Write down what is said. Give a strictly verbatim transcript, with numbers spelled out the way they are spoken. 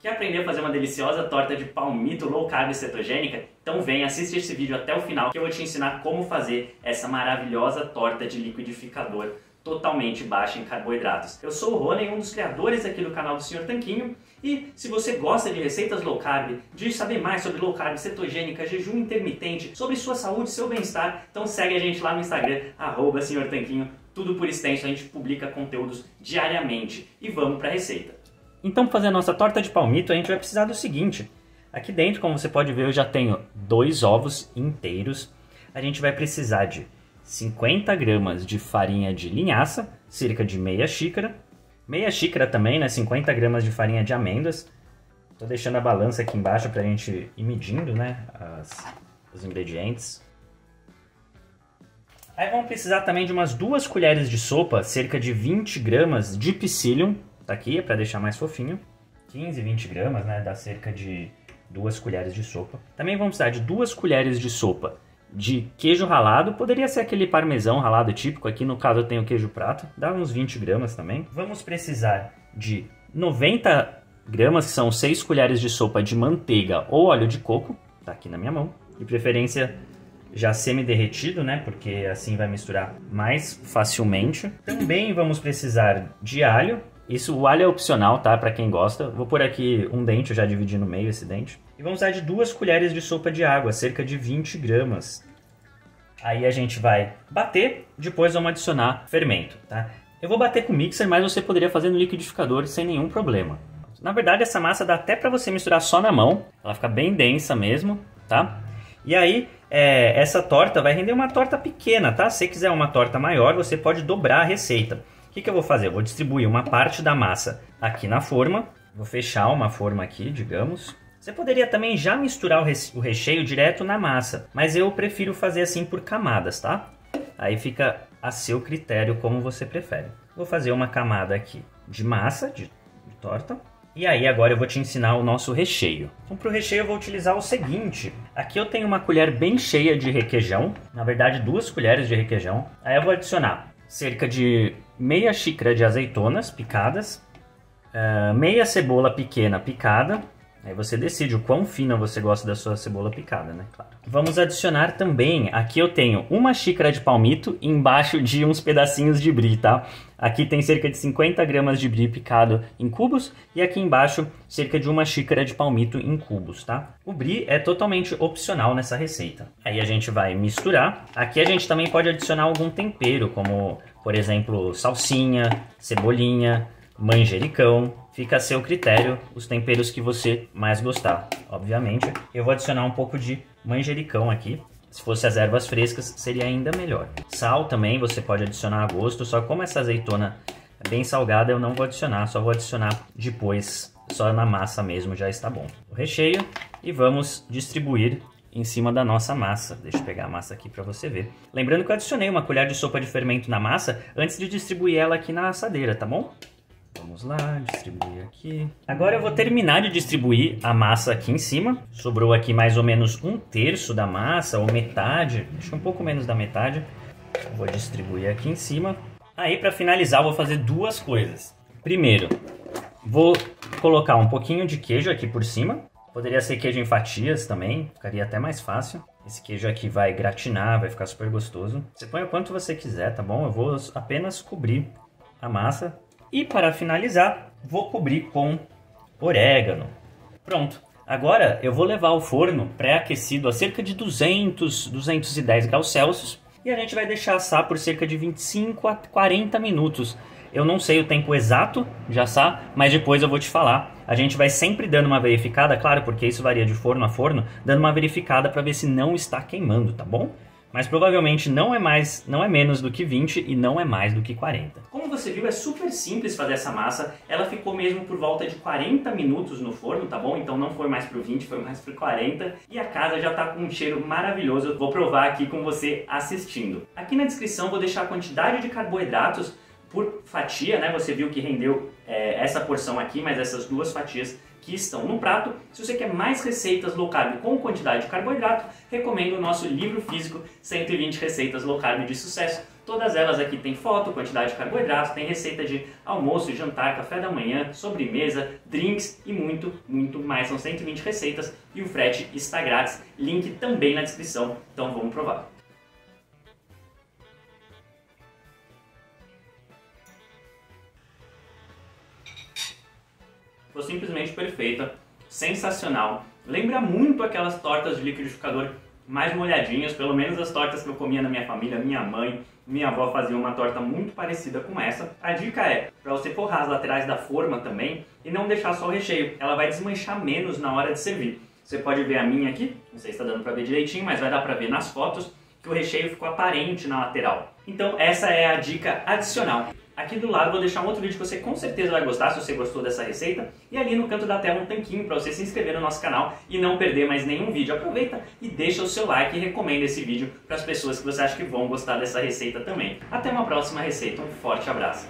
Quer aprender a fazer uma deliciosa torta de palmito low carb e cetogênica? Então vem, assiste esse vídeo até o final que eu vou te ensinar como fazer essa maravilhosa torta de liquidificador totalmente baixa em carboidratos. Eu sou o Rony, um dos criadores aqui do canal do senhor Tanquinho, e se você gosta de receitas low carb, de saber mais sobre low carb, cetogênica, jejum intermitente, sobre sua saúde, seu bem-estar, então segue a gente lá no Instagram, arroba senhor Tanquinho, tudo por extenso, a gente publica conteúdos diariamente. E vamos para a receita. Então, para fazer a nossa torta de palmito, a gente vai precisar do seguinte. Aqui dentro, como você pode ver, eu já tenho dois ovos inteiros. A gente vai precisar de cinquenta gramas de farinha de linhaça, cerca de meia xícara. Meia xícara também, né? cinquenta gramas de farinha de amêndoas. Estou deixando a balança aqui embaixo para a gente ir medindo, né? As, os ingredientes. Aí vamos precisar também de umas duas colheres de sopa, cerca de vinte gramas de psyllium. Tá aqui, é para deixar mais fofinho. quinze, vinte gramas, né? Dá cerca de duas colheres de sopa. Também vamos precisar de duas colheres de sopa de queijo ralado. Poderia ser aquele parmesão ralado típico. Aqui no caso eu tenho queijo prato. Dá uns vinte gramas também. Vamos precisar de noventa gramas, que são seis colheres de sopa de manteiga ou óleo de coco. Tá aqui na minha mão. De preferência já semi-derretido, né? Porque assim vai misturar mais facilmente. Também vamos precisar de alho. Isso, o alho é opcional, tá? Para quem gosta. Vou pôr aqui um dente, eu já dividi no meio esse dente. E vamos usar de duas colheres de sopa de água, cerca de vinte gramas. Aí a gente vai bater, depois vamos adicionar fermento, tá? Eu vou bater com mixer, mas você poderia fazer no liquidificador sem nenhum problema. Na verdade, essa massa dá até para você misturar só na mão. Ela fica bem densa mesmo, tá? E aí, é, essa torta vai render uma torta pequena, tá? Se você quiser uma torta maior, você pode dobrar a receita. O que, que eu vou fazer? Eu vou distribuir uma parte da massa aqui na forma. Vou fechar uma forma aqui, digamos. Você poderia também já misturar o, re o recheio direto na massa, mas eu prefiro fazer assim por camadas, tá? Aí fica a seu critério como você prefere. Vou fazer uma camada aqui de massa, de, de torta. E aí agora eu vou te ensinar o nosso recheio. Então para o recheio eu vou utilizar o seguinte. Aqui eu tenho uma colher bem cheia de requeijão. Na verdade duas colheres de requeijão. Aí eu vou adicionar cerca de meia xícara de azeitonas picadas, uh, meia cebola pequena picada. Aí você decide o quão fina você gosta da sua cebola picada, né? Claro. Vamos adicionar também, aqui eu tenho uma xícara de palmito embaixo de uns pedacinhos de brie, tá? Aqui tem cerca de cinquenta gramas de brie picado em cubos e aqui embaixo cerca de uma xícara de palmito em cubos, tá? O brie é totalmente opcional nessa receita. Aí a gente vai misturar. Aqui a gente também pode adicionar algum tempero, como por exemplo salsinha, cebolinha, manjericão. Fica a seu critério os temperos que você mais gostar. Obviamente, eu vou adicionar um pouco de manjericão aqui. Se fosse as ervas frescas, seria ainda melhor. Sal também você pode adicionar a gosto, só que como essa azeitona é bem salgada, eu não vou adicionar, só vou adicionar depois, só na massa mesmo, já está bom. O recheio e vamos distribuir em cima da nossa massa. Deixa eu pegar a massa aqui para você ver. Lembrando que eu adicionei uma colher de sopa de fermento na massa antes de distribuir ela aqui na assadeira, tá bom? Vamos lá, distribuir aqui. Agora eu vou terminar de distribuir a massa aqui em cima. Sobrou aqui mais ou menos um terço da massa, ou metade. Acho que um pouco menos da metade. Vou distribuir aqui em cima. Aí para finalizar eu vou fazer duas coisas. Primeiro, vou colocar um pouquinho de queijo aqui por cima. Poderia ser queijo em fatias também, ficaria até mais fácil. Esse queijo aqui vai gratinar, vai ficar super gostoso. Você põe o quanto você quiser, tá bom? Eu vou apenas cobrir a massa. E para finalizar, vou cobrir com orégano. Pronto. Agora eu vou levar ao forno pré-aquecido a cerca de duzentos, duzentos e dez graus Celsius. E a gente vai deixar assar por cerca de vinte e cinco a quarenta minutos. Eu não sei o tempo exato de assar, mas depois eu vou te falar. A gente vai sempre dando uma verificada, claro, porque isso varia de forno a forno, dando uma verificada para ver se não está queimando, tá bom? Mas provavelmente não é mais, não é menos do que vinte e não é mais do que quarenta. Como você viu, é super simples fazer essa massa. Ela ficou mesmo por volta de quarenta minutos no forno, tá bom? Então não foi mais pro vinte, foi mais pro quarenta. E a casa já tá com um cheiro maravilhoso. Vou provar aqui com você assistindo. Aqui na descrição vou deixar a quantidade de carboidratos por fatia, né? Você viu que rendeu é, essa porção aqui, mas essas duas fatias que estão no prato. Se você quer mais receitas low carb com quantidade de carboidrato, recomendo o nosso livro físico cento e vinte receitas low carb de sucesso. Todas elas aqui tem foto, quantidade de carboidratos, tem receita de almoço, jantar, café da manhã, sobremesa, drinks e muito, muito mais. São cento e vinte receitas e o frete está grátis. Link também na descrição, então vamos provar. Ficou simplesmente perfeita, sensacional. Lembra muito aquelas tortas de liquidificador mais molhadinhas, pelo menos as tortas que eu comia na minha família, minha mãe, minha avó fazia uma torta muito parecida com essa. A dica é para você forrar as laterais da forma também e não deixar só o recheio, ela vai desmanchar menos na hora de servir. Você pode ver a minha aqui, não sei se está dando para ver direitinho, mas vai dar para ver nas fotos que o recheio ficou aparente na lateral. Então essa é a dica adicional. Aqui do lado vou deixar um outro vídeo que você com certeza vai gostar se você gostou dessa receita. E ali no canto da tela um tanquinho para você se inscrever no nosso canal e não perder mais nenhum vídeo. Aproveita e deixa o seu like e recomenda esse vídeo para as pessoas que você acha que vão gostar dessa receita também. Até uma próxima receita, um forte abraço!